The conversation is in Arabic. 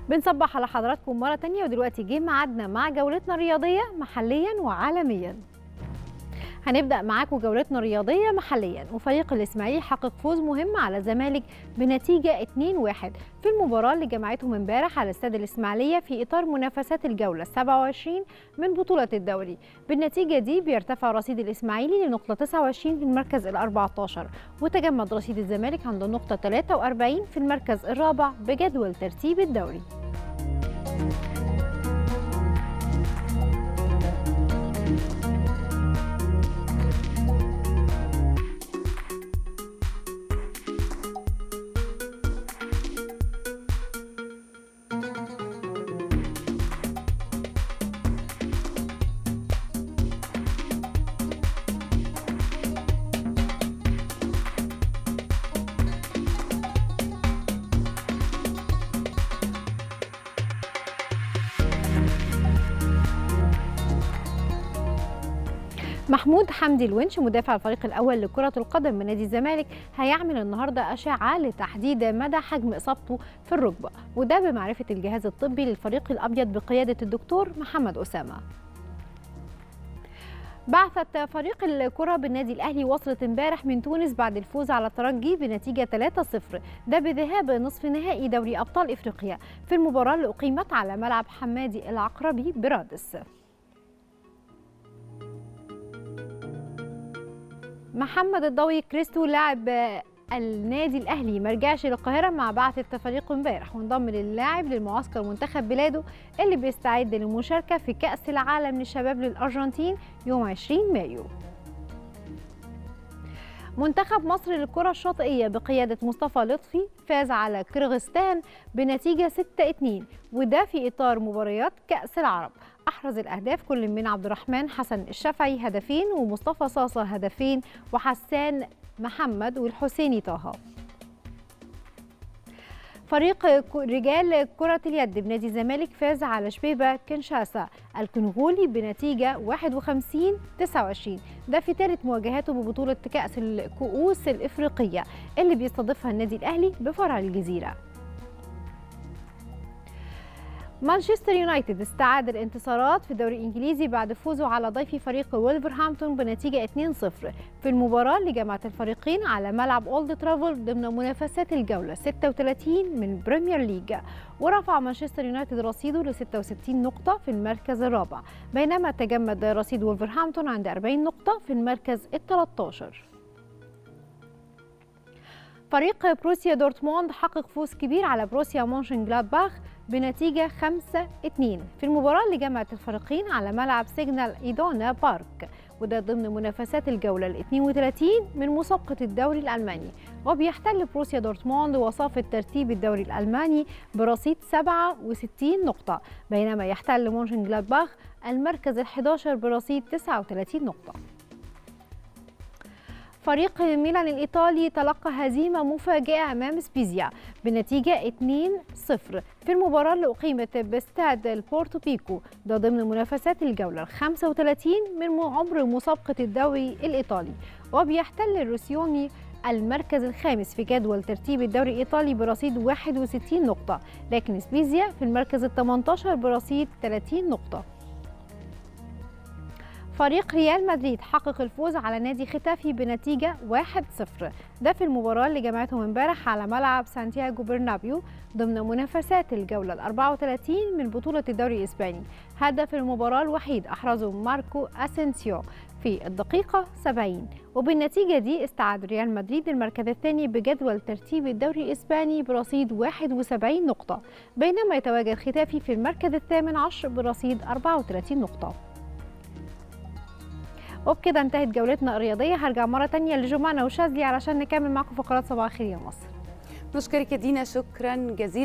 بنصبح على حضراتكم مرة تانية، ودلوقتي جه ميعادنا مع جولتنا الرياضية محليا وعالميا. هنبدأ معاكم جولتنا الرياضية محليا، وفريق الإسماعيلي حقق فوز مهم على الزمالك بنتيجة 2-1 في المباراة اللي جمعتهم امبارح على استاد الإسماعيلية في إطار منافسات الجولة 27 من بطولة الدوري. بالنتيجة دي بيرتفع رصيد الإسماعيلي لنقطة 29 في المركز ال14، وتجمد رصيد الزمالك عند النقطة 43 في المركز الرابع بجدول ترتيب الدوري. محمود حمدي الونش مدافع الفريق الأول لكرة القدم من نادي الزمالك هيعمل النهارده أشعة لتحديد مدى حجم إصابته في الركبة، وده بمعرفة الجهاز الطبي للفريق الأبيض بقيادة الدكتور محمد أسامة. بعثة فريق الكرة بالنادي الأهلي وصلت امبارح من تونس بعد الفوز على الترجي بنتيجة 3-0، ده بذهاب نصف نهائي دوري أبطال إفريقيا في المباراة اللي أقيمت على ملعب حمادي العقربي برادس. محمد الضوي كريستو لاعب النادي الاهلي ما رجعش للقاهره مع بعثه فريقه امبارح، وانضم للاعب للمعسكر منتخب بلاده اللي بيستعد للمشاركه في كاس العالم للشباب للارجنتين يوم 20 مايو. منتخب مصر للكرة الشاطئية بقيادة مصطفى لطفي فاز على كرغستان بنتيجة 6-2، وده في إطار مباريات كأس العرب. أحرز الأهداف كل من عبد الرحمن حسن الشافعي هدفين، ومصطفى صاصة هدفين، وحسان محمد والحسيني طه. فريق رجال كرة اليد بنادي الزمالك فاز على شبيبة كنشاسا الكونغولي بنتيجة 51-29، ده في ثالث مواجهاته ببطولة كأس الكؤوس الإفريقية اللي بيستضيفها النادي الأهلي بفرع الجزيرة. مانشستر يونايتد استعاد الانتصارات في الدوري الإنجليزي بعد فوزه على ضيف فريق وولفرهامبتون بنتيجة 2-0 في المباراة اللي جمعت الفريقين على ملعب أولد ترافورد ضمن منافسات الجولة 36 من بريمير ليج، ورفع مانشستر يونايتد رصيده ل 66 نقطة في المركز الرابع، بينما تجمد رصيد وولفرهامبتون عند 40 نقطة في المركز ال13. فريق بروسيا دورتموند حقق فوز كبير على بروسيا مونشنجلادباخ بنتيجة 5-2 في المباراة اللي جمعت الفريقين على ملعب سيجنال إيدونا بارك، وده ضمن منافسات الجولة ال 32 من مسابقة الدوري الألماني. وبيحتل بروسيا دورتموند وصافة ترتيب الدوري الألماني برصيد 67 نقطة، بينما يحتل مونشنجلادباخ المركز ال11 برصيد 39 نقطة. فريق ميلان الإيطالي تلقى هزيمة مفاجئة أمام سبيزيا بنتيجة 2-0 في المباراة اللي أقيمت باستاد البورتو بيكو، ده ضمن منافسات الجولة 35 من عمر مسابقة الدوري الإيطالي. وبيحتل روسيوني المركز الخامس في جدول ترتيب الدوري الإيطالي برصيد 61 نقطة، لكن سبيزيا في المركز ال18 برصيد 30 نقطة. فريق ريال مدريد حقق الفوز على نادي ختافي بنتيجة 1-0، ده في المباراة اللي جمعتهم امبارح على ملعب سانتياغو برنابيو ضمن منافسات الجولة 34 من بطولة الدوري الإسباني. هدف المباراة الوحيد أحرزه ماركو أسينسيو في الدقيقة 70، وبالنتيجة دي استعاد ريال مدريد المركز الثاني بجدول ترتيب الدوري الإسباني برصيد 71 نقطة، بينما يتواجد ختافي في المركز ال18 برصيد 34 نقطة. وبكده انتهت جولتنا الرياضية. هرجع مرة تانية لجمانة وشاذلي علشان نكمل معكم فقرات صباح الخير يا مصر. نشكرك يا دينا، شكرا جزيلا.